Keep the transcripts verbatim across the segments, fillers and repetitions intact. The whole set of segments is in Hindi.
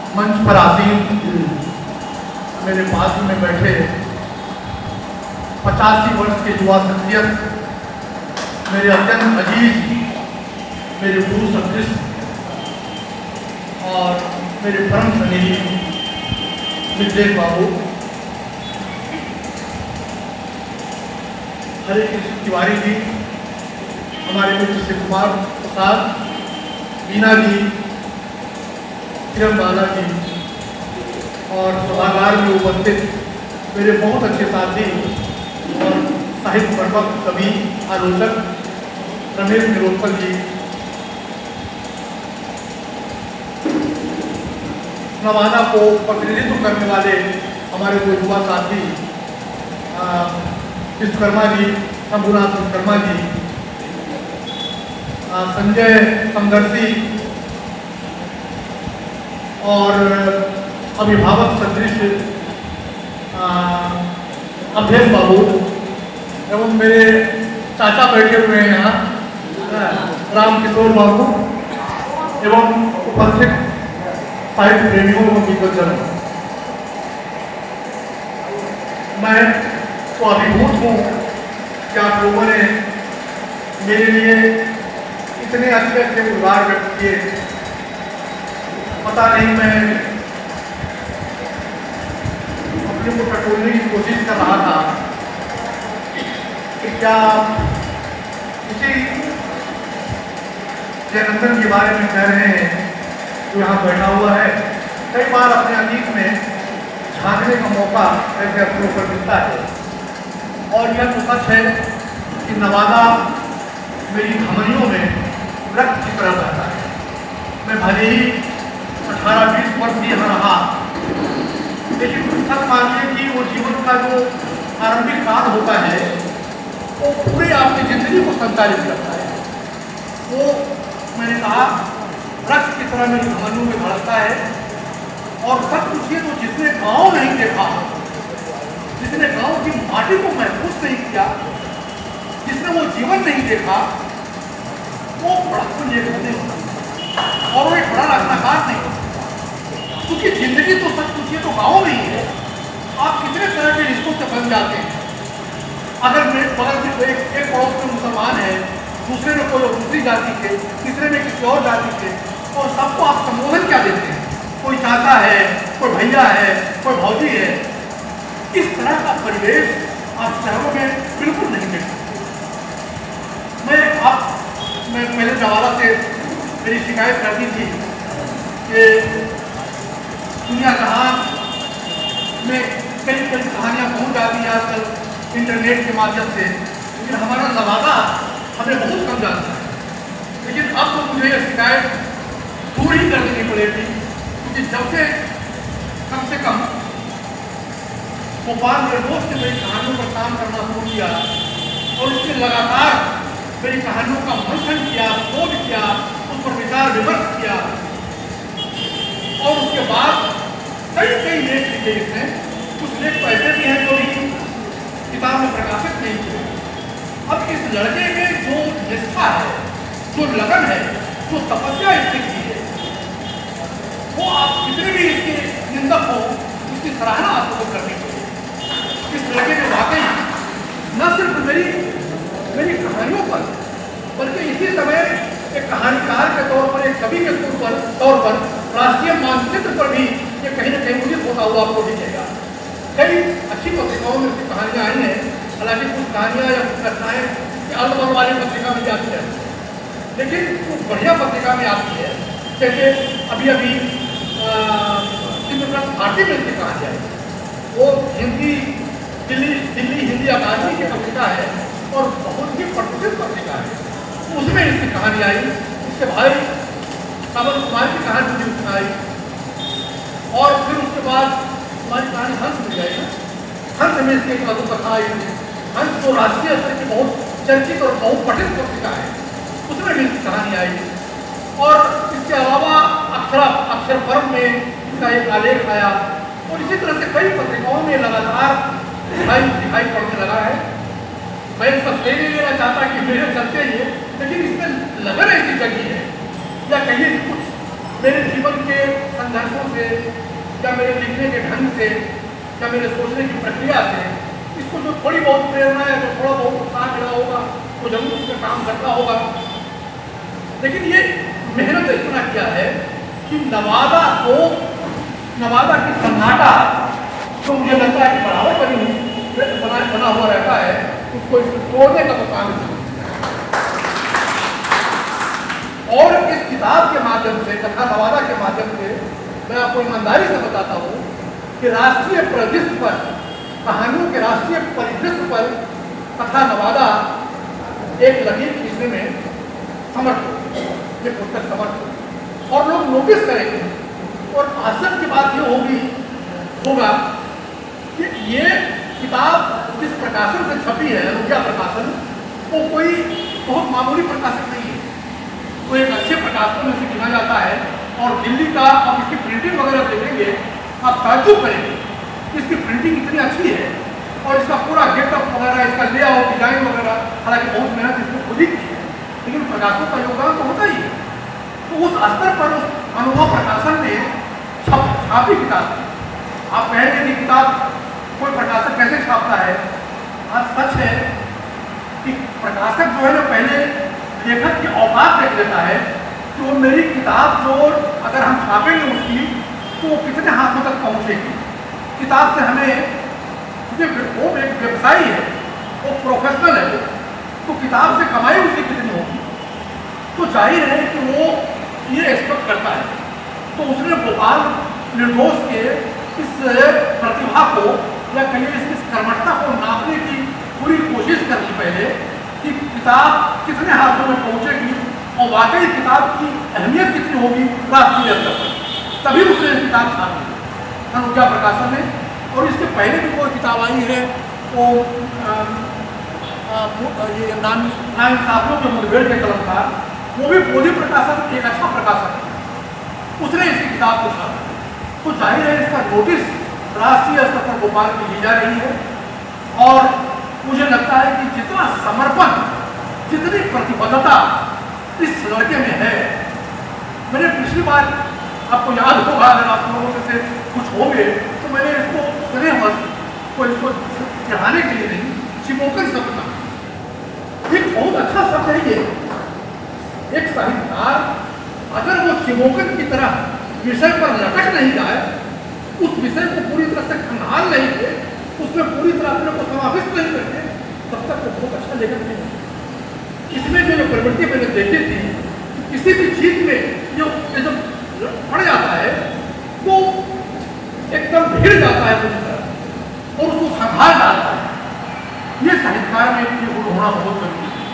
मंच पर आसीन मेरे पास में बैठे पचासी वर्ष के युवा शख्सियत, मेरे अत्यंत अजीज, मेरे गुरु सदृश और मेरे परम स्नेही विजय बाबू, हरे कृष्ण तिवारी जी, हमारे मित्र शिव कुमार प्रसाद, मीना जी, किरण बाला जी और सभागार में उपस्थित मेरे बहुत अच्छे साथी और साहित्य प्रवक्ता, कवि, आलोचक रमेश निरोत्पल जी, नवादा को प्रतिनिधित्व करने वाले हमारे दो युवा साथी विश्वकर्मा जी, शंभुनाथ विश्वकर्मा जी, संजय संघर्षी और अभिभावक सदृश अभ्येश बाबू एवं मेरे चाचा बैठे हुए हैं यहाँ राम किशोर बाबू एवं उपस्थित साहित्य प्रेमियों एवं विद्वजनों, मैं तो अभिभूत हूँ कि आप लोगों ने मेरे लिए इतने अच्छे अच्छे उद्गार व्यक्त किए। पता नहीं मैं अपने को टटोलने की कोशिश कर रहा था कि क्या इसी जयनंदन के बारे में कह रहे हैं जो यहाँ बैठा हुआ है। कई बार अपने अतीत में झांकने का मौका ऐसे अवसरों पर मिलता है और यह तो सच है कि नवादा मेरी धमनियों में रक्त की तरह रहता है। मैं भले ही अठारह बीस वर्ष भी यहाँ रहा, लेकिन सच मानिए कि वो जीवन का जो आरंभिक काल होता है वो पूरे आपकी जिंदगी को संचालित करता है। वो मैंने कहा रक्त की तरह मेरी धमनियों में धड़कता है। और सच पूछिए तो जिसने गाँव नहीं देखा, जिसने गांव की माटी को महसूस नहीं किया, जिसने वो जीवन नहीं देखा, वो बड़ा पुण्य नहीं होता और वो एक बड़ा रचनाकार नहीं होता। क्योंकि जिंदगी तो सच पूछिए तो गाँव में ही है। आप कितने तरह के रिश्तों से बन जाते हैं। अगर मेरे बगल में एक एक पड़ोस में मुसलमान है, दूसरे में कोई दूसरी जाति के, तीसरे में किसी और जाति के, और सबको आप संबोधन क्या देते हैं? कोई चाचा है, कोई भैया है, कोई भौजी है। इस तरह का परिवेश आप शहरों में बिल्कुल नहीं मिल सकते। मैं आप मैं पहले जवाला से मेरी शिकायत करती थी कि दुनिया जहाँ में कई कई कहानियाँ पहुँच जाती हैं आजकल इंटरनेट के माध्यम से, लेकिन हमारा नवादा हमें बहुत कम जानता है। लेकिन अब तो मुझे यह शिकायत दूर ही कर देनी पड़ेगी, क्योंकि जब से कम से कम भोपाल मेरे दोस्त ने मेरी कहानियों पर काम करना शुरू किया और उसने लगातार मेरी कहानियों का मंथन किया, शोध किया, उस पर विचार विमर्श किया और उसके बाद कई कई लेख लिखे इसने। कुछ लेख तो ऐसे भी हैं जो भी किताब में प्रकाशित नहीं हुए। अब इस लड़के में जो निष्ठा है, जो लगन है, जो तपस्या इसने की है, वो आप कितने भी इसके निंदक हो, उसकी सराहना आपको करनी चाहिए। इस लड़के ने वाकई न सिर्फ मेरी मेरी कहानियों पर, बल्कि इसी समय एक कहानीकार के तौर पर, एक कवि के तौर पर तौर पर राष्ट्रीय मानचित्र पर भी ये कहीं ना कहीं मुझे होता हुआ आपको दिखेगा। कई अच्छी पत्रिकाओं में उसकी कहानियाँ आई हैं, हालांकि कुछ कहानियाँ या कुछ घटनाएँ अलग वाली पत्रिका में जाती है, लेकिन कुछ बढ़िया पत्रिका में आती है। जैसे अभी अभी इंद्रप्रस्थ भारती में इसकी कहानी आई, वो हिंदी दिल्ली दिल्ली हिंदी अकादमी की पत्रिका है और बहुत ही प्रतिष्ठित पत्रिका है। उसमें इसकी कहानी आई, उसके भाई कमल कुमार की कहानी मुझे उसमें आई और फिर उसके बाद हमारी कहानी हंस मिल जाएगी। हंस में इसकी एक कथा आई। हंस जो राष्ट्रीय स्तर की बहुत चर्चित और बहुत पठित पत्रिका है, उसमें भी इसकी कहानी आई। और इसके अलावा अक्षरा अक्षर पर्व में इसका एक आलेख आया और इसी तरह से कई पत्रिकाओं में लगातार दिखाई दिखाई पड़ने लगा है। मैं इसका श्रेय नहीं लेना चाहता कि मेरे चलते ही, लेकिन इसमें लगन ऐसी जगी है या कहिए कुछ मेरे जीवन के संघर्षों से या मेरे लिखने के ढंग से या मेरे सोचने की प्रक्रिया से इसको जो थोड़ी बहुत प्रेरणा है, जो थोड़ा बहुत उत्साह मिला होगा, तो जरूर उसमें काम करता होगा। लेकिन ये मेहनत इतना किया है कि नवादा को, नवादा की सन्नाटा जो मुझे लगता है कि बराबर बनी बना बना हुआ रहता है, उसको तोड़ने का तो काम है। और इस किताब के माध्यम से, कथा नवादा के माध्यम से, मैं आपको ईमानदारी से बताता हूँ कि राष्ट्रीय परिदृश्य पर, कहानियों के राष्ट्रीय परिदृश्य पर कथा नवादा एक लकीर खींचने में समर्थ हो, ये पुस्तक समर्थ हो और लोग नोटिस करेंगे। और आश्चर्य की बात ये होगी होगा कि ये किताब जिस प्रकाशन से छपी है, अनुज्ञा प्रकाशन, वो कोई बहुत मामूली प्रकाशन नहीं है, वो एक अच्छे प्रकाशनों में से गिना जाता है। और दिल्ली का आप इसकी प्रिंटिंग वगैरह देखेंगे, आप ताज्जुब करेंगे इसकी प्रिंटिंग इतनी अच्छी है और इसका पूरा गेटअप वगैरह, इसका लेआउट, डिजाइन वगैरह, हालांकि बहुत मेहनत इसमें खुद ही की है, लेकिन प्रकाशकों का योगदान तो होता ही है। तो उस स्तर पर उस अनुभव प्रकाशन ने छप छापी किताब। आप कहेंगे कि किताब कोई प्रकाशक कैसे छापता है? आज सच है कि प्रकाशक जो है ना, पहले लेखक की औकात देख लेता है कि वो मेरी किताब जो अगर हम छापेंगे उसकी, तो वो कितने हाथों तक पहुँचेगी। किताब से हमें, वो एक व्यवसायी है, वो प्रोफेशनल है, तो किताब से कमाई उसे कितनी होगी, तो जाहिर है कि वो ये एक्सपेक्ट करता है। तो उसने गोपाल निर्दोष के इस प्रतिभा को या कहिए इसकी कर्मठता को नापने की पूरी कोशिश कर ली पहले कि किताब कितने हाथों में पहुँचेगी और वाकई किताब की अहमियत कितनी होगी राष्ट्रीय स्तर पर, तभी उसने किताब छापी अनुज्ञा प्रकाशन में। और इसके पहले भी कोई किताब आई है, वो आ, आ, ये नाम नाइंसाफियों के मुठभेड़ के कलमकार, वो भी बोधी प्रकाशन एक अच्छा प्रकाशन है, उसने इसी किताब को छापा। तो जाहिर है इसका नोटिस राष्ट्रीय स्तर पर भोपाल की ली जा रही है। और मुझे लगता है कि जितना समर्पण, जितनी प्रतिबद्धता इस लड़के में है, मैंने पिछली बार, आपको याद होगा, अगर आप लोगों में से कुछ हो गए, तो मैंने इसको इतने वर्ष को इसको चढ़ाने के लिए नहीं, चिमोकन शब्द का एक बहुत अच्छा शब्द है ये। एक साहित्यकार अगर वो चिमोकन की तरह विषय पर लटक नहीं जाए, उस विषय को पूरी तरह से खंगाल नहीं दे, उसमें पूरी तरह अपने को समाविष्ट नहीं करते, तब तक वो बहुत अच्छा लेखक नहीं है। इसमें जो प्रवृत्ति मैंने देखी थी, किसी भी चीज में जो जब पड़ जाता है तो एकदम भिड़ जाता है पूरी तरह और उसको संभाल डालता है। ये साहित्यकार में ये गुण होना बहुत जरूरी है।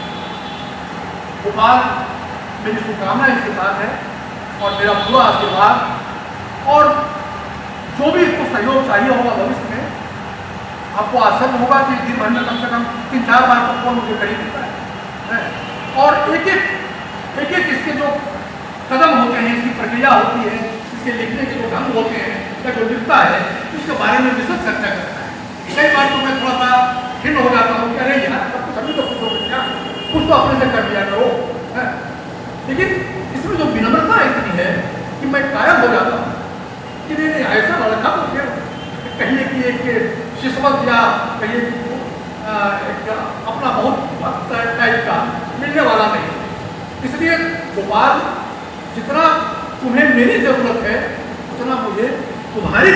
गोपाल, मेरी शुभकामना इसके साथ है और मेरा पूरा आशीर्वाद। और जो भी इसको सहयोग चाहिए होगा भविष्य में, आपको आश्चर्य होगा कि दिन भर में कम से कम तीन चार बार तो फोन मुझे करी देता है। और एक एक एक एक इसके जो कदम होते हैं, इसकी प्रक्रिया होती है, इसके लिखने के जो ढंग होते हैं या जो लिखता है, उसके बारे में विशद चर्चा करता है। कई बार तो मैं थोड़ा सा खिन्न हो जाता हूँ, कह रहे यार सब कुछ अभी तो कुछ हो गया, कुछ तो अपने से कर लिया करो। लेकिन इसमें जो विनम्रता इतनी है कि मैं कायम हो जाता हूँ कि नहीं नहीं, ऐसा लड़का तो फिर कहिए कि एक शिशवत या कहिए एक अपना बहुत टाइप का मिलने वाला नहीं। इसलिए गोपाल, जितना तुम्हें मेरी जरूरत है उतना मुझे तुम्हारी,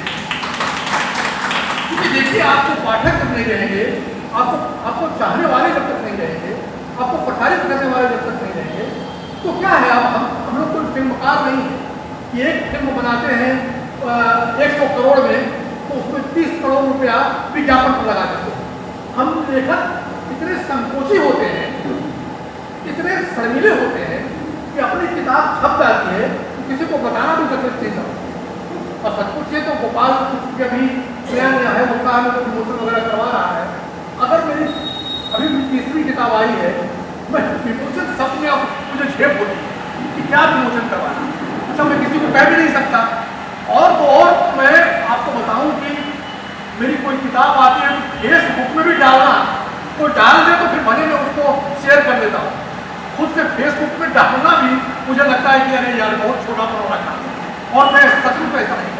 क्योंकि देखिए आपको पाठक जब नहीं रहेंगे, आपको आपको चाहने वाले जब तक नहीं रहेंगे, आपको प्रसारित करने वाले जब तक नहीं रहेंगे, तो क्या है, अब हम हम लोग कोई फिल्मकार नहीं है कि एक फिल्म बनाते हैं एक सौ करोड़ में, तो उसमें तीस करोड़ रुपया विज्ञापन पर लगा देते हैं। हम लेखक इतने संकोची होते हैं, इतने शर्मीले होते हैं कि अपनी किताब छप जाती है तो किसी को बताना भी सचेत नहीं था। और सचमुच से तो गोपाल के अभी नया नया है, उसका हमें तो विमोचन वगैरह करवा रहा है। अगर मेरी अभी भी तीसरी किताब आई है, मैं विमोचन शब्द में अब मुझे झेप होती है कि क्या विमोचन करवाना, अच्छा मैं किसी को कह भी नहीं सकता। और तो और मैं आपको बताऊं कि मेरी कोई किताब आती है तो फेसबुक में भी डालना, कोई डाल दे तो फिर भले मैं उसको शेयर कर देता हूँ। खुद से फेसबुक में डालना भी मुझे लगता है कि अरे यार बहुत छोटा पड़ा रखा है, और मैं सचमुच ऐसा नहीं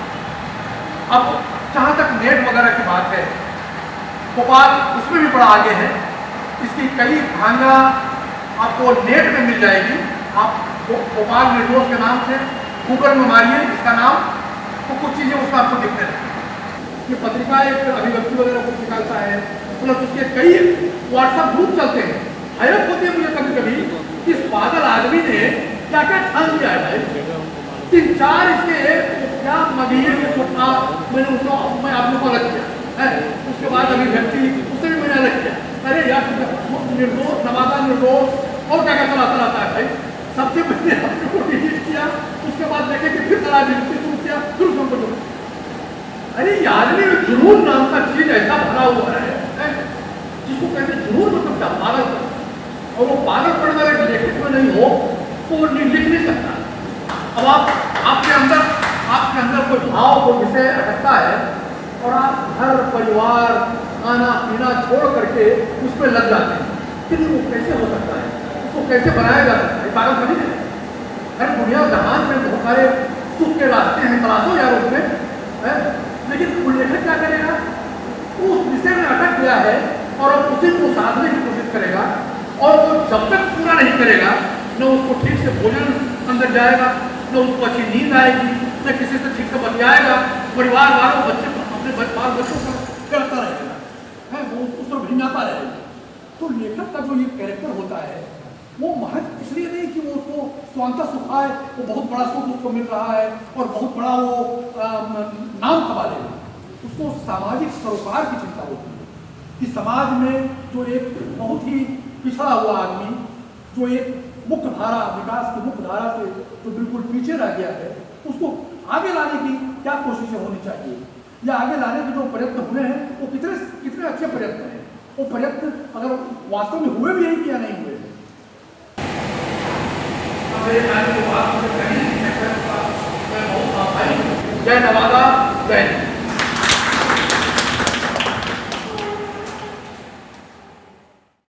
करता। अब जहाँ तक नेट वगैरह की बात है, भोपाल उसमें भी बड़ा आगे है। इसकी कई कहानियाँ आपको नेट में मिल जाएगी। आप भोपाल निर्दोष के नाम से गूगल में मारिए इसका नाम, तो कुछ चीज़ें उसमें आपको दिखते हैं। ये पत्रिका एक अभिव्यक्ति वगैरह कुछ निकालता है, प्लस उसके कई व्हाट्सएप ग्रुप चलते हैं। हैरत होती है मुझे कभी कभी कि इस पागल आदमी ने क्या क्या ठान लिया है भाई। तीन चार इसके क्या मगहिए के था, मैंने उसको मैं आप लोग को अलग किया है, उसके बाद अभिव्यक्ति उससे भी मैंने अलग किया। अरे यार निर्दोष, नवादा निर्दोष, और क्या क्या चलाता रहता है भाई। सबसे पहले आपने को डिलीट किया, उसके बाद देखे कि फिर चला डिलीट शुरू किया, फिर उसको। अरे यार में जुनून नाम का चीज ऐसा भरा हुआ है, है? जिसको कहते हैं जुनून, मतलब क्या पागल। और वो पागल पढ़ वाले लेखक में नहीं हो तो वो लिख नहीं सकता। अब आप आपके अंदर आपके अंदर कोई भाव को विषय अटकता है और आप घर परिवार खाना पीना छोड़ करके उस पर लग जाते हैं, लेकिन वो कैसे हो सकता है, उसको कैसे बनाया जा सकता है? पागल बनी है। हर दुनिया जहान में बहुत सारे सुख के रास्ते हैं, तलाशो यार उसमें, है? लेकिन उल्लेखक क्या करेगा, उस विषय में अटक गया है और अब उसी को साधने की कोशिश करेगा, और वो जब तक पूरा नहीं करेगा न उसको ठीक से भोजन अंदर जाएगा, न उसको अच्छी नींद आएगी, न किसी से ठीक से बतियाएगा, परिवार वालों बच्चे अपने बाल बच्चों का करता रहेगा, है वो उस पर भिन्नता रहेगी। तो लेखक का जो ये कैरेक्टर होता है वो महत्व इसलिए नहीं कि वो उसको स्वांता सुखा है, वो बहुत बड़ा सुख उसको मिल रहा है और बहुत बड़ा वो आ, नाम कमा लेगा। उसको सामाजिक सरोकार की चिंता होती है कि समाज में जो एक बहुत ही पिछड़ा हुआ आदमी, जो एक मुख्य धारा, विकास की मुख्य धारा से जो बिल्कुल पीछे रह गया है, उसको आगे लाने की क्या कोशिशें होनी चाहिए, या आगे लाने के जो प्रयत्न हुए हैं वो कितने कितने अच्छे प्रयत्न हैं, वो प्रयत्न अगर वास्तव में हुए भी हैं कि या नहीं हुए। जय नवादा, जय